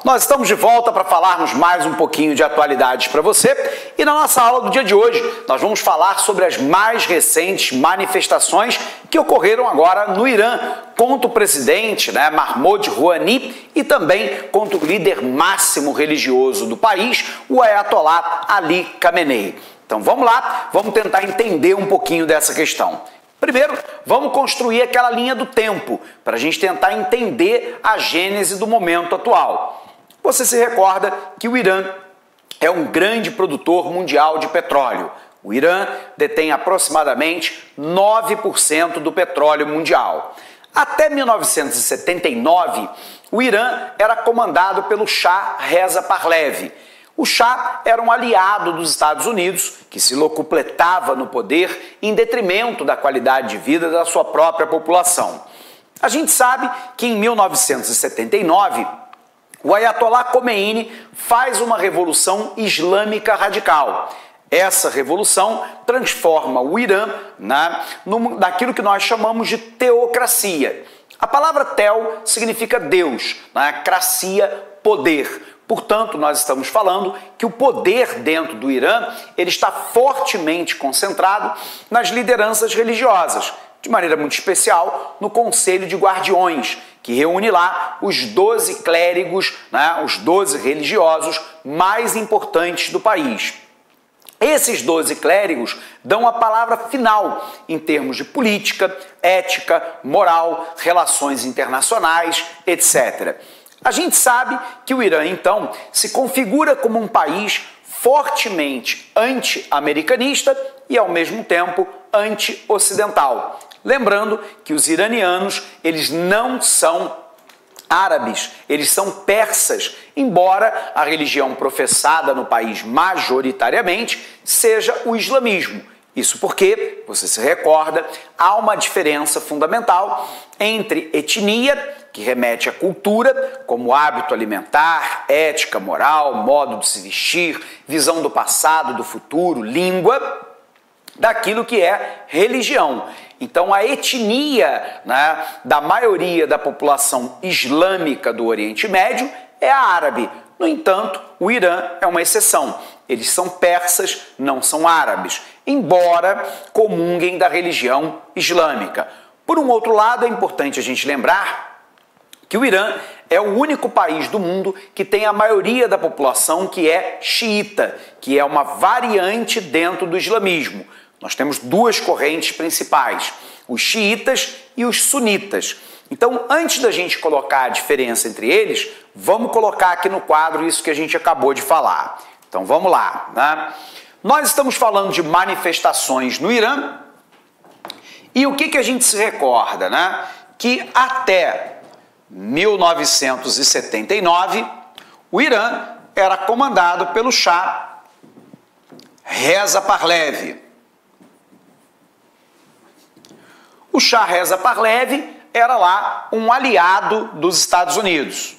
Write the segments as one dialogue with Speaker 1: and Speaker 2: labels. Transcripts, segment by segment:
Speaker 1: nós estamos de volta para falarmos mais um pouquinho de atualidades para você e na nossa aula do dia de hoje nós vamos falar sobre as mais recentes manifestações que ocorreram agora no Irã contra o presidente, Mahmoud Rouhani, e também contra o líder máximo religioso do país, o Ayatollah Ali Khamenei. Então vamos lá, vamos tentar entender um pouquinho dessa questão. Primeiro, vamos construir aquela linha do tempo, para a gente tentar entender a gênese do momento atual. Você se recorda que o Irã é um grande produtor mundial de petróleo. O Irã detém aproximadamente 9% do petróleo mundial. Até 1979, o Irã era comandado pelo Shah Reza Pahlavi. O Shah era um aliado dos Estados Unidos que se locupletava no poder em detrimento da qualidade de vida da sua própria população. A gente sabe que em 1979, o Ayatollah Khomeini faz uma revolução islâmica radical. Essa revolução transforma o Irã naquilo que nós chamamos de teocracia. A palavra teo significa Deus, cracia, poder. Portanto, nós estamos falando que o poder dentro do Irã ele está fortemente concentrado nas lideranças religiosas, de maneira muito especial no Conselho de Guardiões, que reúne lá os 12 clérigos, os 12 religiosos mais importantes do país. Esses 12 clérigos dão a palavra final em termos de política, ética, moral, relações internacionais, etc. A gente sabe que o Irã, então, se configura como um país fortemente anti-americanista e, ao mesmo tempo, anti-ocidental. Lembrando que os iranianos, eles não são árabes, eles são persas, embora a religião professada no país majoritariamente seja o islamismo. Isso porque, você se recorda, há uma diferença fundamental entre etnia, que remete à cultura, como hábito alimentar, ética, moral, modo de se vestir, visão do passado, do futuro, língua, daquilo que é religião. Então, a etnia da maioria da população islâmica do Oriente Médio é a árabe. No entanto, o Irã é uma exceção. Eles são persas, não são árabes, embora comunguem da religião islâmica. Por um outro lado, é importante a gente lembrar que o Irã é o único país do mundo que tem a maioria da população que é xiita, que é uma variante dentro do islamismo. Nós temos duas correntes principais, os xiitas e os sunitas. Então, antes da gente colocar a diferença entre eles, vamos colocar aqui no quadro isso que a gente acabou de falar. Então, vamos lá. Nós estamos falando de manifestações no Irã e o que a gente se recorda? Que até 1979, o Irã era comandado pelo Shah Reza Pahlavi. O Shah Reza Pahlavi era lá um aliado dos Estados Unidos.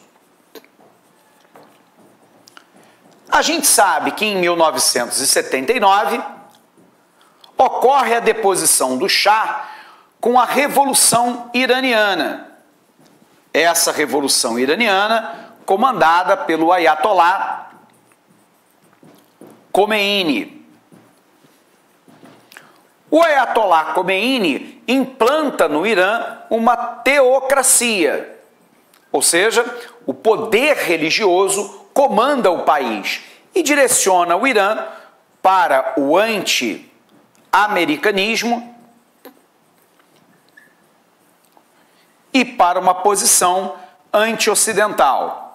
Speaker 1: A gente sabe que em 1979 ocorre a deposição do Shah com a Revolução Iraniana. Essa Revolução Iraniana comandada pelo Ayatollah Khomeini. O Ayatollah Khomeini implanta no Irã uma teocracia, ou seja, o poder religioso comanda o país e direciona o Irã para o anti-americanismo e para uma posição anti-ocidental.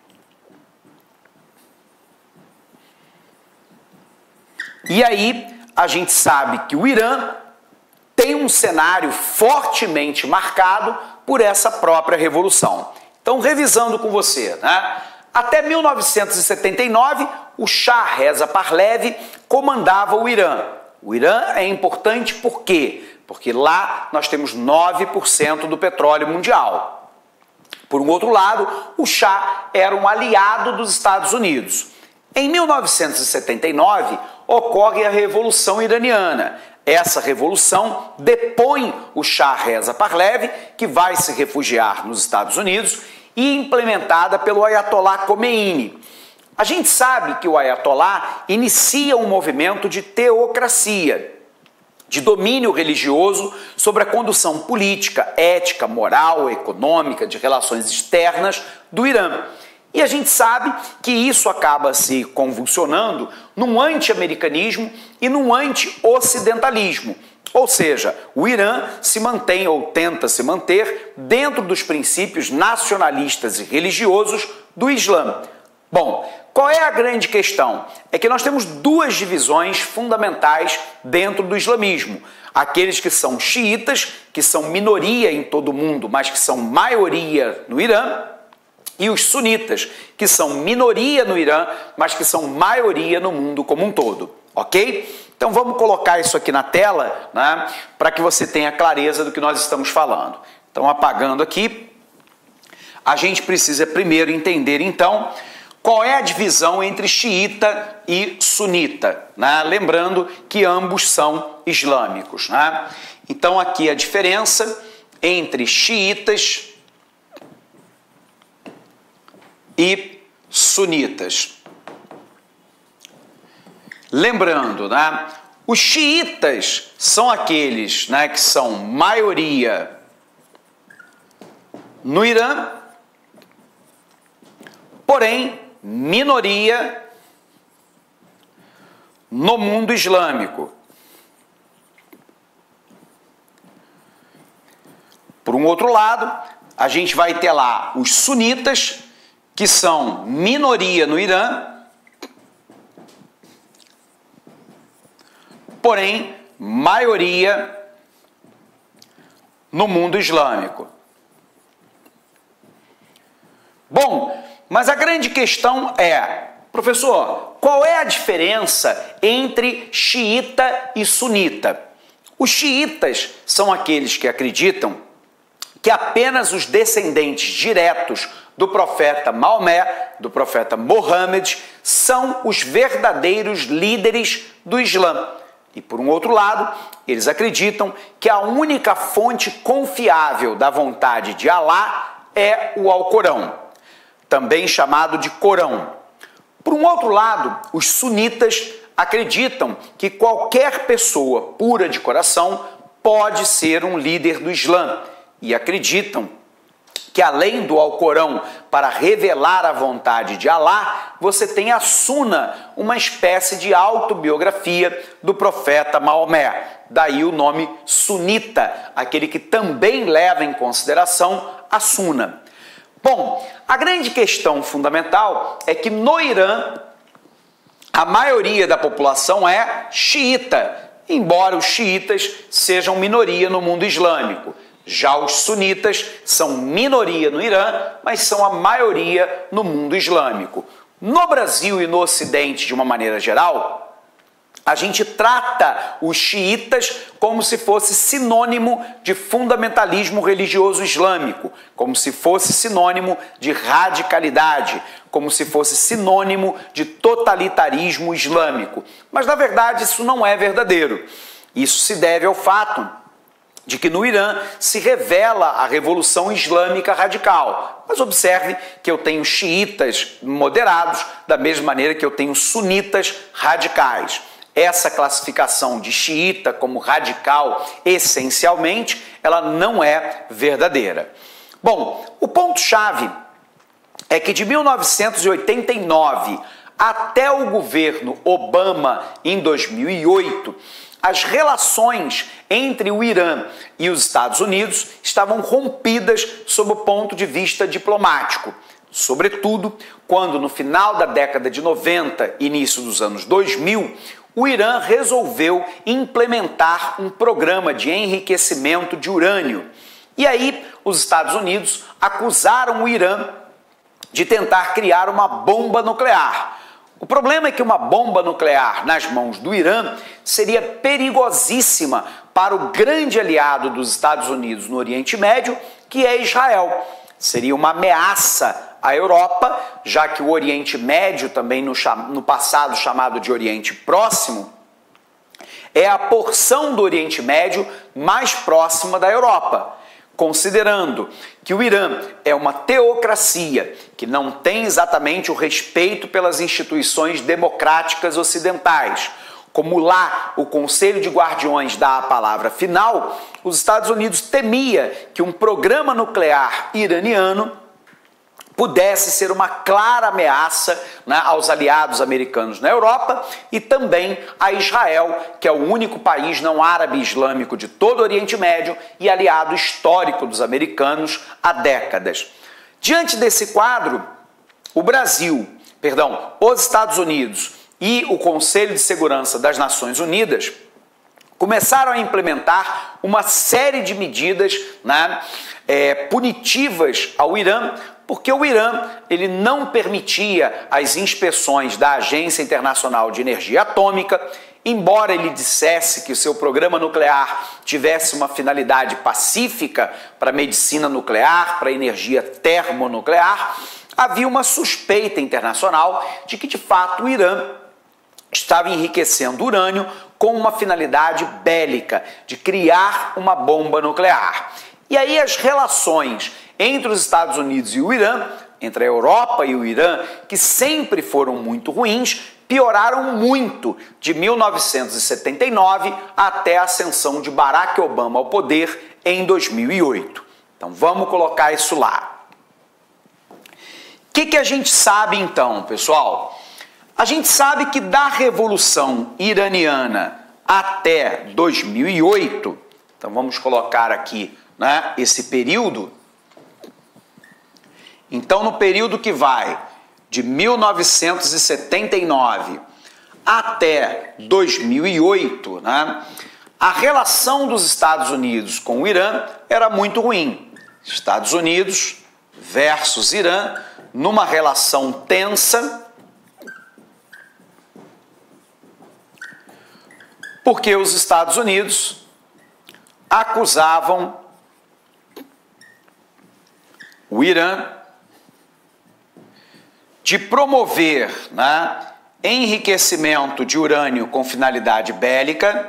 Speaker 1: E aí a gente sabe que o Irã tem um cenário fortemente marcado por essa própria revolução. Então, revisando com você, até 1979, o Shah Reza Pahlavi comandava o Irã. O Irã é importante por quê? Porque lá nós temos 9% do petróleo mundial. Por um outro lado, o Shah era um aliado dos Estados Unidos. Em 1979, ocorre a Revolução Iraniana. Essa revolução depõe o Shah Reza Pahlavi, que vai se refugiar nos Estados Unidos, e implementada pelo Ayatollah Khomeini. A gente sabe que o Ayatollah inicia um movimento de teocracia, de domínio religioso sobre a condução política, ética, moral, econômica, de relações externas do Irã. E a gente sabe que isso acaba se convulsionando num anti-americanismo e num anti-ocidentalismo. Ou seja, o Irã se mantém ou tenta se manter dentro dos princípios nacionalistas e religiosos do Islã. Bom, qual é a grande questão? É que nós temos duas divisões fundamentais dentro do islamismo. Aqueles que são xiitas, que são minoria em todo o mundo, mas que são maioria no Irã, e os sunitas, que são minoria no Irã, mas que são maioria no mundo como um todo, ok? Então vamos colocar isso aqui na tela, né, para que você tenha clareza do que nós estamos falando. Então, apagando aqui, a gente precisa primeiro entender, então, qual é a divisão entre xiita e sunita, né? Lembrando que ambos são islâmicos, né? Então, aqui a diferença entre xiitas e sunitas. Lembrando, né, os xiitas são aqueles, né, que são maioria no Irã, porém minoria no mundo islâmico. Por um outro lado, a gente vai ter lá os sunitas, que são minoria no Irã, porém maioria no mundo islâmico. Bom, mas a grande questão é, professor, qual é a diferença entre xiita e sunita? Os xiitas são aqueles que acreditam que apenas os descendentes diretos do profeta Maomé, do profeta Mohammed, são os verdadeiros líderes do Islã. E por um outro lado, eles acreditam que a única fonte confiável da vontade de Alá é o Alcorão, também chamado de Corão. Por um outro lado, os sunitas acreditam que qualquer pessoa pura de coração pode ser um líder do Islã e acreditam que além do Alcorão para revelar a vontade de Alá, você tem a Suna, uma espécie de autobiografia do profeta Maomé. Daí o nome sunita, aquele que também leva em consideração a Suna. Bom, a grande questão fundamental é que no Irã, a maioria da população é xiita, embora os xiitas sejam minoria no mundo islâmico. Já os sunitas são minoria no Irã, mas são a maioria no mundo islâmico. No Brasil e no Ocidente, de uma maneira geral, a gente trata os xiitas como se fosse sinônimo de fundamentalismo religioso islâmico, como se fosse sinônimo de radicalidade, como se fosse sinônimo de totalitarismo islâmico. Mas, na verdade, isso não é verdadeiro. Isso se deve ao fato de que no Irã se revela a Revolução Islâmica Radical. Mas observe que eu tenho xiitas moderados, da mesma maneira que eu tenho sunitas radicais. Essa classificação de xiita como radical, essencialmente, ela não é verdadeira. Bom, o ponto-chave é que de 1989 até o governo Obama, em 2008, as relações entre o Irã e os Estados Unidos estavam rompidas sob o ponto de vista diplomático, sobretudo quando no final da década de 90, início dos anos 2000, o Irã resolveu implementar um programa de enriquecimento de urânio. E aí os Estados Unidos acusaram o Irã de tentar criar uma bomba nuclear. O problema é que uma bomba nuclear nas mãos do Irã seria perigosíssima para o grande aliado dos Estados Unidos no Oriente Médio, que é Israel. Seria uma ameaça à Europa, já que o Oriente Médio, também no passado chamado de Oriente Próximo, é a porção do Oriente Médio mais próxima da Europa. considerando que o Irã é uma teocracia que não tem exatamente o respeito pelas instituições democráticas ocidentais, como lá o Conselho de Guardiões dá a palavra final, os Estados Unidos temia que um programa nuclear iraniano pudesse ser uma clara ameaça, né, aos aliados americanos na Europa e também a Israel, que é o único país não árabe islâmico de todo o Oriente Médio e aliado histórico dos americanos há décadas. Diante desse quadro, os Estados Unidos e o Conselho de Segurança das Nações Unidas começaram a implementar uma série de medidas, né, punitivas ao Irã, porque o Irã ele não permitia as inspeções da Agência Internacional de Energia Atômica, embora ele dissesse que o seu programa nuclear tivesse uma finalidade pacífica para a medicina nuclear, para a energia termonuclear, havia uma suspeita internacional de que, de fato, o Irã estava enriquecendo urânio com uma finalidade bélica, de criar uma bomba nuclear. E aí as relações entre os Estados Unidos e o Irã, entre a Europa e o Irã, que sempre foram muito ruins, pioraram muito de 1979 até a ascensão de Barack Obama ao poder em 2008. Então vamos colocar isso lá. O que a gente sabe então, pessoal? A gente sabe que da Revolução Iraniana até 2008, então vamos colocar aqui, né, esse período. Então, no período que vai de 1979 até 2008, né, a relação dos Estados Unidos com o Irã era muito ruim. Estados Unidos versus Irã, numa relação tensa, porque os Estados Unidos acusavam o Irã de promover, né, enriquecimento de urânio com finalidade bélica,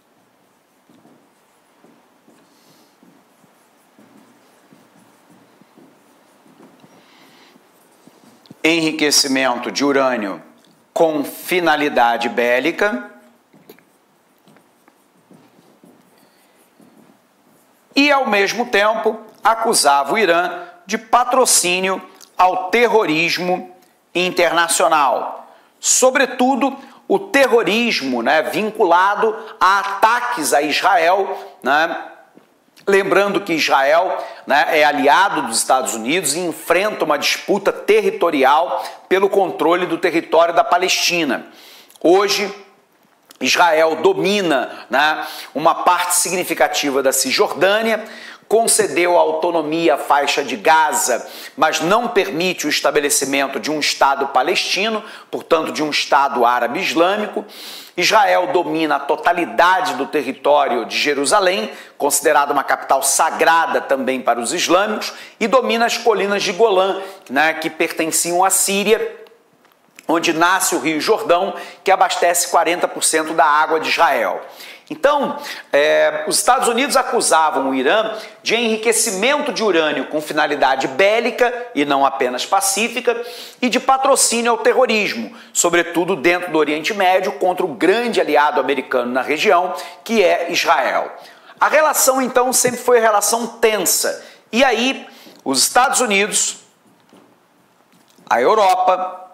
Speaker 1: e, ao mesmo tempo, acusava o Irã de patrocínio ao terrorismo internacional, sobretudo o terrorismo, né, vinculado a ataques a Israel, né? Lembrando que Israel, né, é aliado dos Estados Unidos e enfrenta uma disputa territorial pelo controle do território da Palestina. Hoje, Israel domina, né, uma parte significativa da Cisjordânia, concedeu a autonomia à faixa de Gaza, mas não permite o estabelecimento de um Estado palestino, portanto de um Estado árabe islâmico. Israel domina a totalidade do território de Jerusalém, considerada uma capital sagrada também para os islâmicos, e domina as colinas de Golã, né, que pertenciam à Síria, onde nasce o Rio Jordão, que abastece 40% da água de Israel. Então, os Estados Unidos acusavam o Irã de enriquecimento de urânio com finalidade bélica e não apenas pacífica e de patrocínio ao terrorismo, sobretudo dentro do Oriente Médio, contra o grande aliado americano na região, que é Israel. A relação, então, sempre foi relação tensa. E aí, os Estados Unidos, a Europa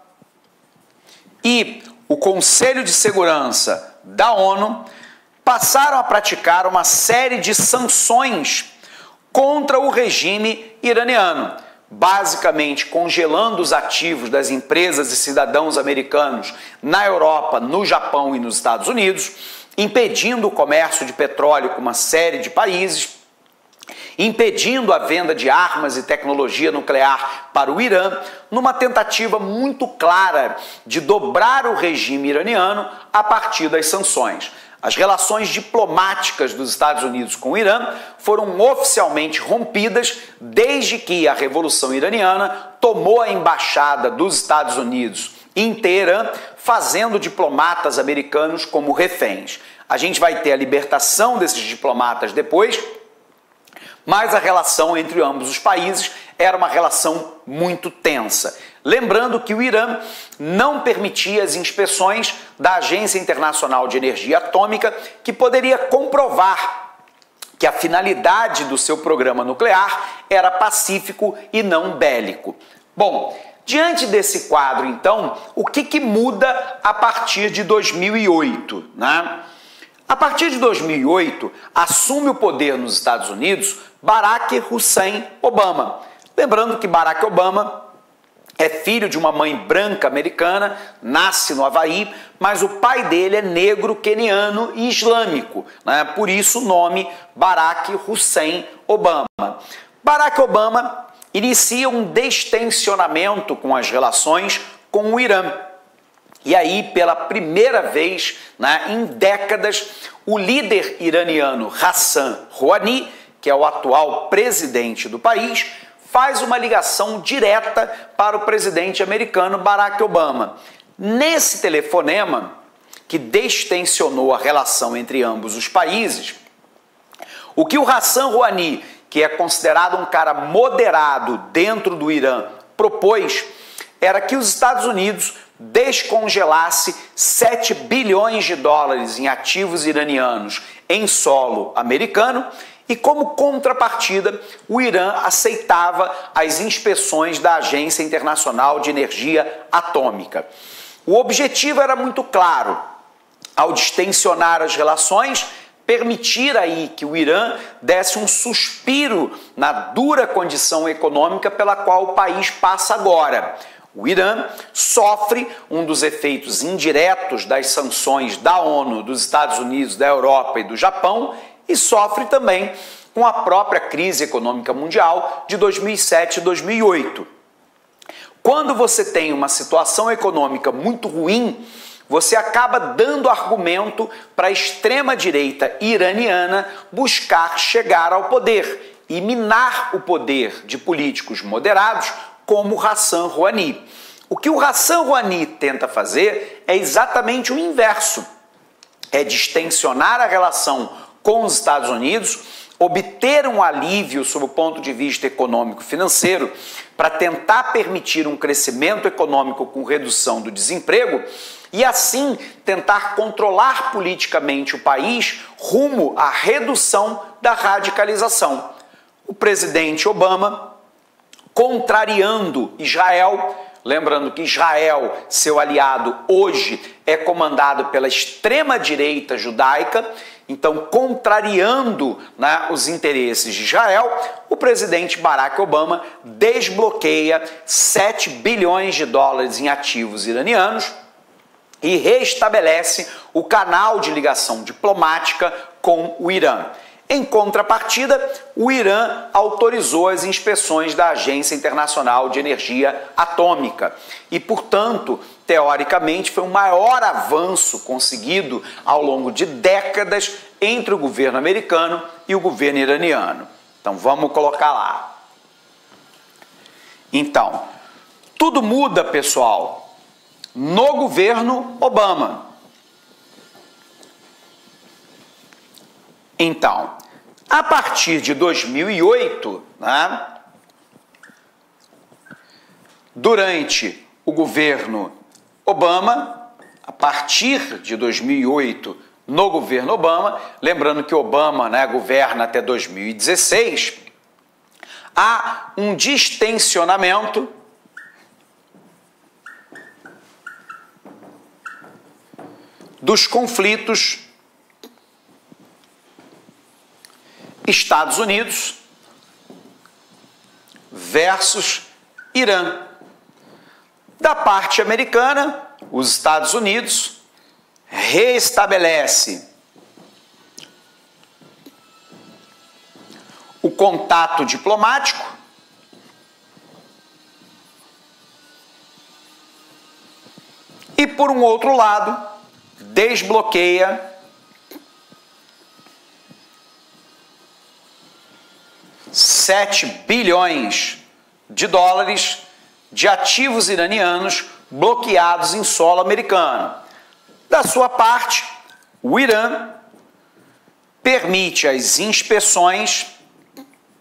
Speaker 1: e o Conselho de Segurança da ONU passaram a praticar uma série de sanções contra o regime iraniano, basicamente congelando os ativos das empresas e cidadãos americanos na Europa, no Japão e nos Estados Unidos, impedindo o comércio de petróleo com uma série de países, impedindo a venda de armas e tecnologia nuclear para o Irã, numa tentativa muito clara de dobrar o regime iraniano a partir das sanções. As relações diplomáticas dos Estados Unidos com o Irã foram oficialmente rompidas desde que a Revolução Iraniana tomou a embaixada dos Estados Unidos em Teherã, fazendo diplomatas americanos como reféns. A gente vai ter a libertação desses diplomatas depois, mas a relação entre ambos os países era uma relação muito tensa. Lembrando que o Irã não permitia as inspeções da Agência Internacional de Energia Atômica, que poderia comprovar que a finalidade do seu programa nuclear era pacífico e não bélico. Bom, diante desse quadro, então, o que muda a partir de 2008, né? A partir de 2008, assume o poder nos Estados Unidos Barack Hussein Obama. Lembrando que Barack Obama é filho de uma mãe branca americana, nasce no Havaí, mas o pai dele é negro, queniano e islâmico, né? Por isso o nome Barack Hussein Obama. Barack Obama inicia um destensionamento com as relações com o Irã. E aí, pela primeira vez, né, em décadas, o líder iraniano Hassan Rouhani, que é o atual presidente do país, faz uma ligação direta para o presidente americano Barack Obama. Nesse telefonema, que destensionou a relação entre ambos os países, o que o Hassan Rouhani, que é considerado um cara moderado dentro do Irã, propôs era que os Estados Unidos descongelasse 7 bilhões de dólares em ativos iranianos em solo americano e, como contrapartida, o Irã aceitava as inspeções da Agência Internacional de Energia Atômica. O objetivo era muito claro: ao distensionar as relações, permitir aí que o Irã desse um suspiro na dura condição econômica pela qual o país passa agora. O Irã sofre um dos efeitos indiretos das sanções da ONU, dos Estados Unidos, da Europa e do Japão, e sofre também com a própria crise econômica mundial de 2007 e 2008. Quando você tem uma situação econômica muito ruim, você acaba dando argumento para a extrema-direita iraniana buscar chegar ao poder e minar o poder de políticos moderados como Hassan Rouhani. O que o Hassan Rouhani tenta fazer é exatamente o inverso: é distensionar a relação com os Estados Unidos, obter um alívio sob o ponto de vista econômico-financeiro para tentar permitir um crescimento econômico com redução do desemprego e assim tentar controlar politicamente o país rumo à redução da radicalização. O presidente Obama, contrariando Israel, lembrando que Israel, seu aliado hoje, é comandado pela extrema-direita judaica, então contrariando, né, os interesses de Israel, o presidente Barack Obama desbloqueia 7 bilhões de dólares em ativos iranianos e restabelece o canal de ligação diplomática com o Irã. Em contrapartida, o Irã autorizou as inspeções da Agência Internacional de Energia Atômica e, portanto, teoricamente, foi o maior avanço conseguido ao longo de décadas entre o governo americano e o governo iraniano. Então, vamos colocar lá. Então, tudo muda, pessoal, no governo Obama. Então, a partir de 2008, né, durante o governo Obama, a partir de 2008, no governo Obama, lembrando que Obama, né, governa até 2016, há um distensionamento dos conflitos Estados Unidos versus Irã. Da parte americana, os Estados Unidos restabelece o contato diplomático e, por um outro lado, desbloqueia 7 bilhões de dólares de ativos iranianos bloqueados em solo americano. Da sua parte, o Irã permite as inspeções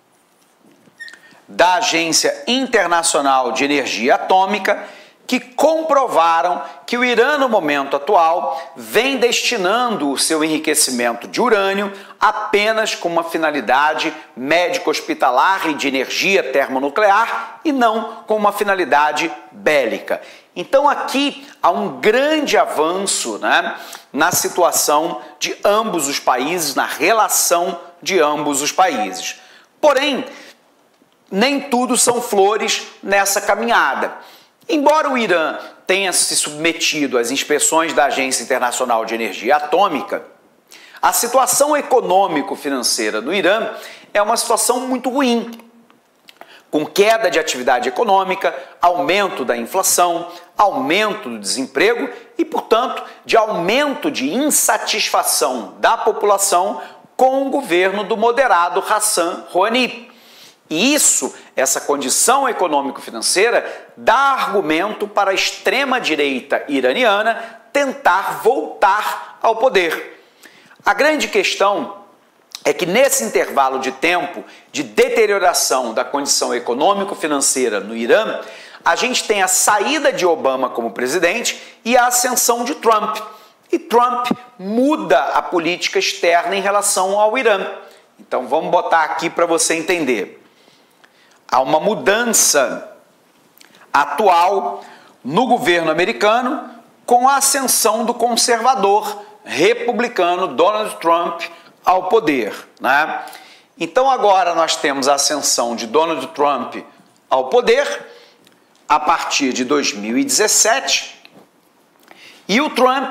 Speaker 1: da Agência Internacional de Energia Atômica que comprovaram que o Irã, no momento atual, vem destinando o seu enriquecimento de urânio apenas com uma finalidade médico-hospitalar e de energia termonuclear e não com uma finalidade bélica. Então aqui há um grande avanço, na situação de ambos os países, na relação de ambos os países. Porém, nem tudo são flores nessa caminhada. Embora o Irã tenha se submetido às inspeções da Agência Internacional de Energia Atômica, a situação econômico-financeira do Irã é uma situação muito ruim, com queda de atividade econômica, aumento da inflação, aumento do desemprego e, portanto, de aumento de insatisfação da população com o governo do moderado Hassan Rouhani. E essa condição econômico-financeira dá argumento para a extrema-direita iraniana tentar voltar ao poder. A grande questão é que nesse intervalo de tempo de deterioração da condição econômico-financeira no Irã, a gente tem a saída de Obama como presidente e a ascensão de Trump. E Trump muda a política externa em relação ao Irã. Então vamos botar aqui para você entender. Há uma mudança atual no governo americano com a ascensão do conservador republicano Donald Trump ao poder, Então agora nós temos a ascensão de Donald Trump ao poder a partir de 2017 e o Trump,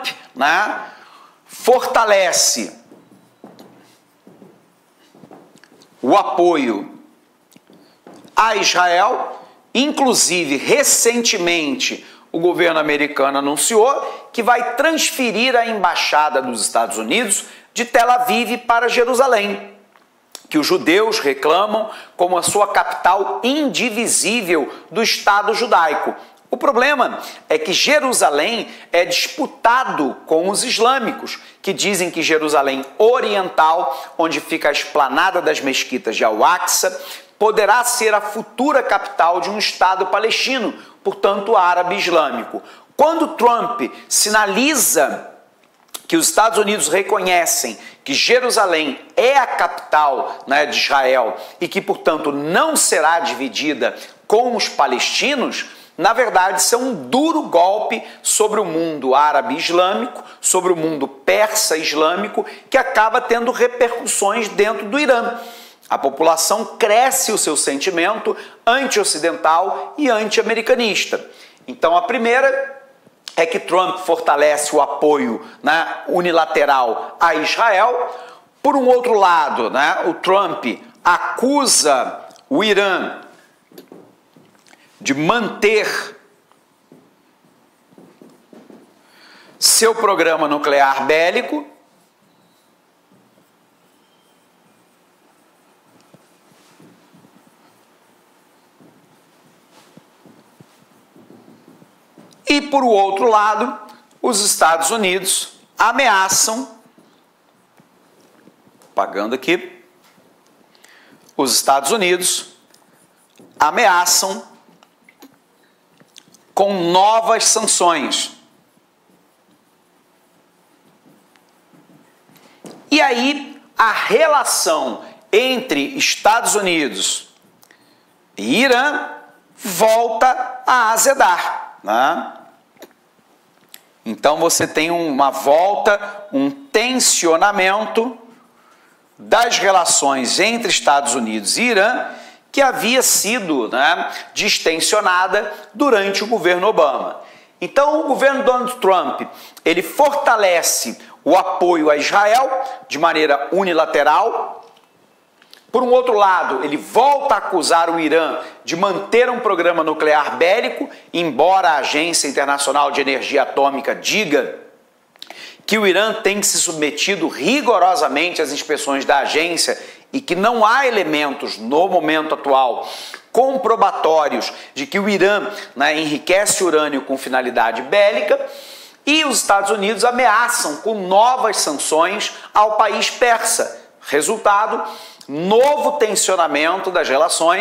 Speaker 1: fortalece o apoio a Israel, inclusive recentemente o governo americano anunciou que vai transferir a embaixada dos Estados Unidos de Tel Aviv para Jerusalém, que os judeus reclamam como a sua capital indivisível do Estado judaico. O problema é que Jerusalém é disputado com os islâmicos, que dizem que Jerusalém Oriental, onde fica a esplanada das mesquitas de Al-Aqsa, poderá ser a futura capital de um Estado palestino, portanto árabe islâmico. Quando Trump sinaliza que os Estados Unidos reconhecem que Jerusalém é a capital de Israel e que, portanto, não será dividida com os palestinos, na verdade, isso é um duro golpe sobre o mundo árabe islâmico, sobre o mundo persa islâmico, que acaba tendo repercussões dentro do Irã. A população cresce o seu sentimento anti-ocidental e anti-americanista. Então, a primeira é que Trump fortalece o apoio unilateral a Israel. Por um outro lado, o Trump acusa o Irã de manter seu programa nuclear bélico. E, por outro lado, os Estados Unidos ameaçam, pagando aqui, os Estados Unidos ameaçam com novas sanções. E aí, a relação entre Estados Unidos e Irã volta a azedar, Então você tem uma volta, um tensionamento das relações entre Estados Unidos e Irã que havia sido distensionada durante o governo Obama. Então o governo Donald Trump, ele fortalece o apoio a Israel de maneira unilateral. Por um outro lado, ele volta a acusar o Irã de manter um programa nuclear bélico, embora a Agência Internacional de Energia Atômica diga que o Irã tem se submetido rigorosamente às inspeções da agência e que não há elementos, no momento atual, comprobatórios de que o Irã enriquece urânio com finalidade bélica. E os Estados Unidos ameaçam com novas sanções ao país persa. Resultado, novo tensionamento das relações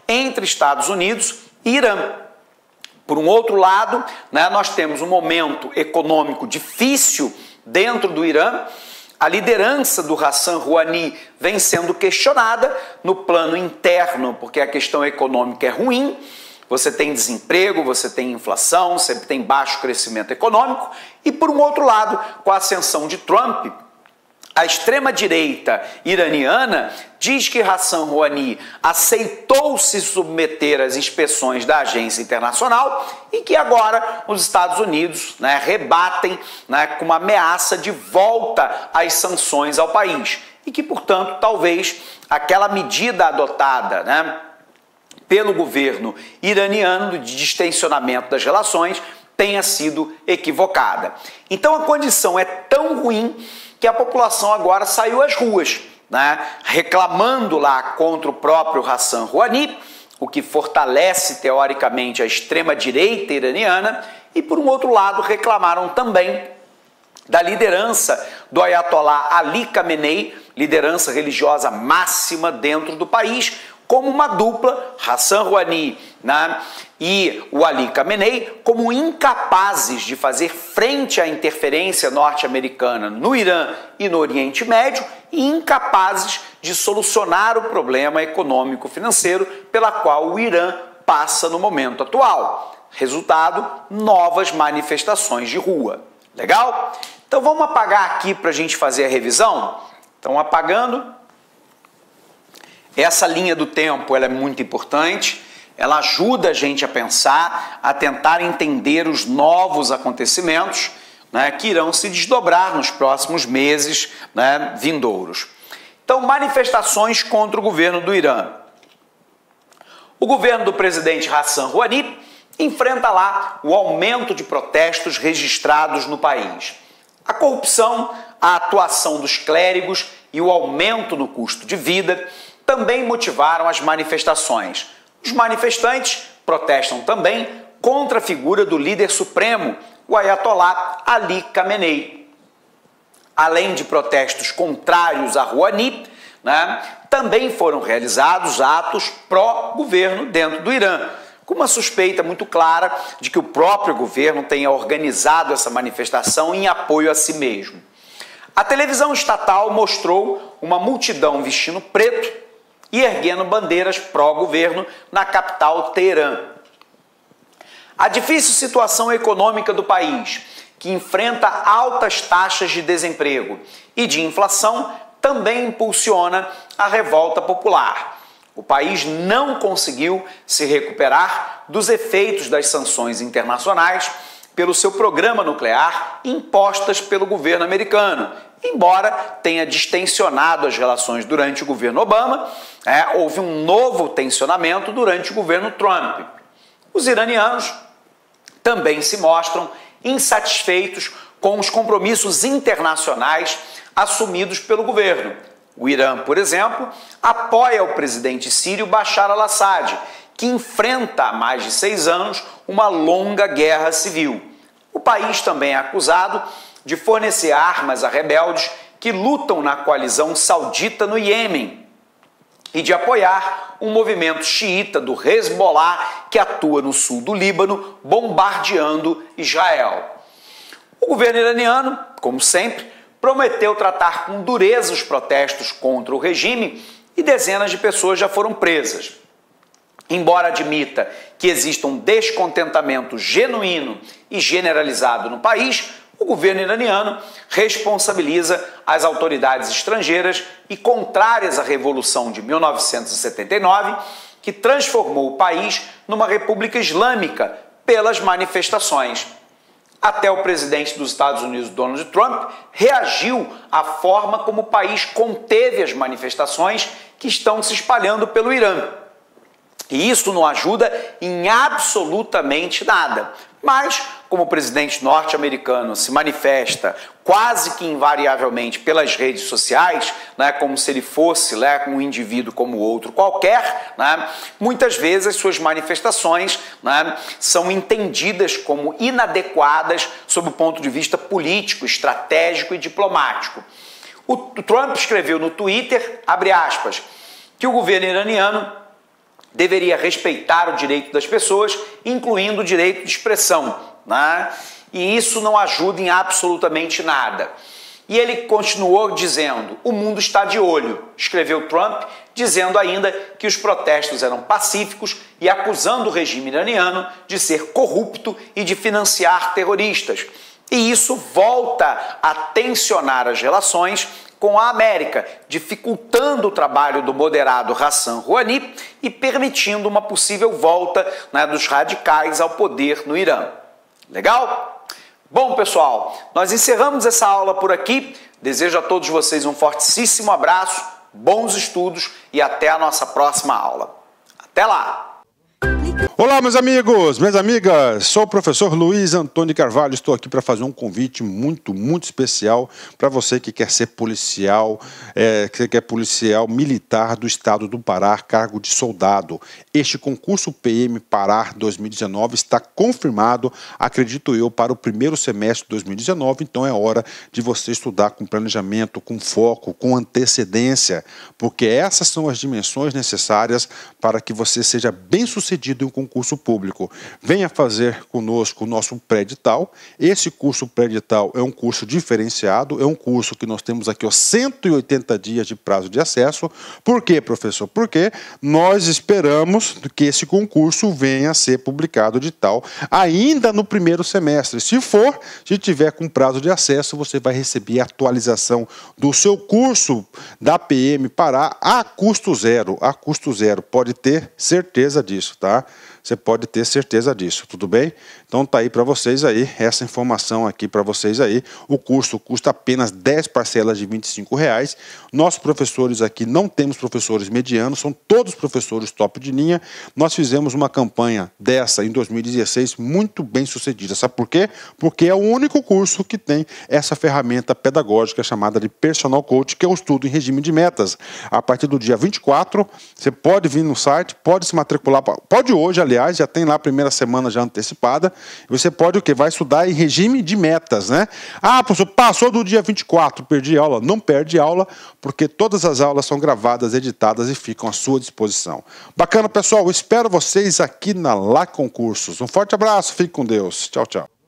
Speaker 1: entre Estados Unidos e Irã. Por um outro lado, nós temos um momento econômico difícil dentro do Irã. A liderança do Hassan Rouhani vem sendo questionada no plano interno, porque a questão econômica é ruim. Você tem desemprego, você tem inflação, você tem baixo crescimento econômico. E por um outro lado, com a ascensão de Trump, a extrema-direita iraniana diz que Hassan Rouhani aceitou se submeter às inspeções da agência internacional e que agora os Estados Unidos rebatem com uma ameaça de volta às sanções ao país. E que, portanto, talvez aquela medida adotada pelo governo iraniano de distensionamento das relações tenha sido equivocada. Então a condição é tão ruim que a população agora saiu às ruas, reclamando lá contra o próprio Hassan Rouhani, o que fortalece teoricamente a extrema-direita iraniana, e por um outro lado reclamaram também da liderança do Ayatollah Ali Khamenei, liderança religiosa máxima dentro do país, como uma dupla, Hassan Rouhani e o Ali Khamenei, como incapazes de fazer frente à interferência norte-americana no Irã e no Oriente Médio e incapazes de solucionar o problema econômico-financeiro pela qual o Irã passa no momento atual. Resultado, novas manifestações de rua. Legal? Então vamos apagar aqui para a gente fazer a revisão? Então apagando. Essa linha do tempo ela é muito importante, ela ajuda a gente a pensar, a tentar entender os novos acontecimentos que irão se desdobrar nos próximos meses vindouros. Então, manifestações contra o governo do Irã. O governo do presidente Hassan Rouhani enfrenta lá o aumento de protestos registrados no país. A corrupção, a atuação dos clérigos e o aumento no custo de vida também motivaram as manifestações. Os manifestantes protestam também contra a figura do líder supremo, o Ayatollah Ali Khamenei. Além de protestos contrários a Rouhani, também foram realizados atos pró-governo dentro do Irã, com uma suspeita muito clara de que o próprio governo tenha organizado essa manifestação em apoio a si mesmo. A televisão estatal mostrou uma multidão vestindo preto e erguendo bandeiras pró-governo na capital Teherã. A difícil situação econômica do país, que enfrenta altas taxas de desemprego e de inflação, também impulsiona a revolta popular. O país não conseguiu se recuperar dos efeitos das sanções internacionais pelo seu programa nuclear impostas pelo governo americano. Embora tenha distensionado as relações durante o governo Obama, houve um novo tensionamento durante o governo Trump. Os iranianos também se mostram insatisfeitos com os compromissos internacionais assumidos pelo governo. O Irã, por exemplo, apoia o presidente sírio Bashar al-Assad, que enfrenta há mais de 6 anos uma longa guerra civil. O país também é acusado de fornecer armas a rebeldes que lutam na coalizão saudita no Iêmen e de apoiar um movimento xiita do Hezbollah que atua no sul do Líbano, bombardeando Israel. O governo iraniano, como sempre, prometeu tratar com dureza os protestos contra o regime e dezenas de pessoas já foram presas. Embora admita que exista um descontentamento genuíno e generalizado no país, o governo iraniano responsabiliza as autoridades estrangeiras e contrárias à Revolução de 1979, que transformou o país numa república islâmica pelas manifestações. Até o presidente dos Estados Unidos, Donald Trump, reagiu à forma como o país conteve as manifestações que estão se espalhando pelo Irã. E isso não ajuda em absolutamente nada. Mas, como o presidente norte-americano se manifesta quase que invariavelmente pelas redes sociais, como se ele fosse um indivíduo como outro qualquer, muitas vezes as suas manifestações são entendidas como inadequadas sob o ponto de vista político, estratégico e diplomático. O Trump escreveu no Twitter, abre aspas, que o governo iraniano deveria respeitar o direito das pessoas, incluindo o direito de expressão, né? E isso não ajuda em absolutamente nada. E ele continuou dizendo: o mundo está de olho, escreveu Trump, dizendo ainda que os protestos eram pacíficos e acusando o regime iraniano de ser corrupto e de financiar terroristas. E isso volta a tensionar as relações com a América, dificultando o trabalho do moderado Hassan Rouhani e permitindo uma possível volta, né, dos radicais ao poder no Irã. Legal? Bom, pessoal, nós encerramos essa aula por aqui. Desejo a todos vocês um fortíssimo abraço, bons estudos e até a nossa próxima aula. Até lá!
Speaker 2: Olá, meus amigos, minhas amigas, sou o professor Luiz Antônio Carvalho, estou aqui para fazer um convite muito especial para você que quer ser policial, que quer policial militar do estado do Pará, cargo de soldado. Este concurso PM Pará 2019 está confirmado, acredito eu, para o primeiro semestre de 2019, então é hora de você estudar com planejamento, com foco, com antecedência, porque essas são as dimensões necessárias para que você seja bem-sucedido em um concurso público. Venha fazer conosco o nosso pré-edital. Esse curso pré-edital é um curso diferenciado, é um curso que nós temos aqui 180 dias de prazo de acesso. Por quê, professor? Porque nós esperamos que esse concurso venha a ser publicado de tal ainda no primeiro semestre. Se tiver com prazo de acesso, você vai receber a atualização do seu curso da PM Pará a custo zero. A custo zero, pode ter certeza disso, tá? Você pode ter certeza disso, tudo bem? Então tá aí para vocês aí, essa informação aqui para vocês aí. O curso custa apenas 10 parcelas de R$25. Nossos professores aqui não temos professores medianos, são todos professores top de linha. Nós fizemos uma campanha dessa em 2016 muito bem sucedida. Sabe por quê? Porque é o único curso que tem essa ferramenta pedagógica chamada de Personal Coach, que é o estudo em regime de metas. A partir do dia 24, você pode vir no site, pode se matricular, pode hoje, aliás, já tem lá a primeira semana já antecipada. Você pode o quê? Vai estudar em regime de metas, né? Ah, professor, passou do dia 24, perdi aula. Não perde aula, porque todas as aulas são gravadas, editadas e ficam à sua disposição. Bacana, pessoal. Eu espero vocês aqui na Lá Concursos. Um forte abraço, fique com Deus. Tchau, tchau.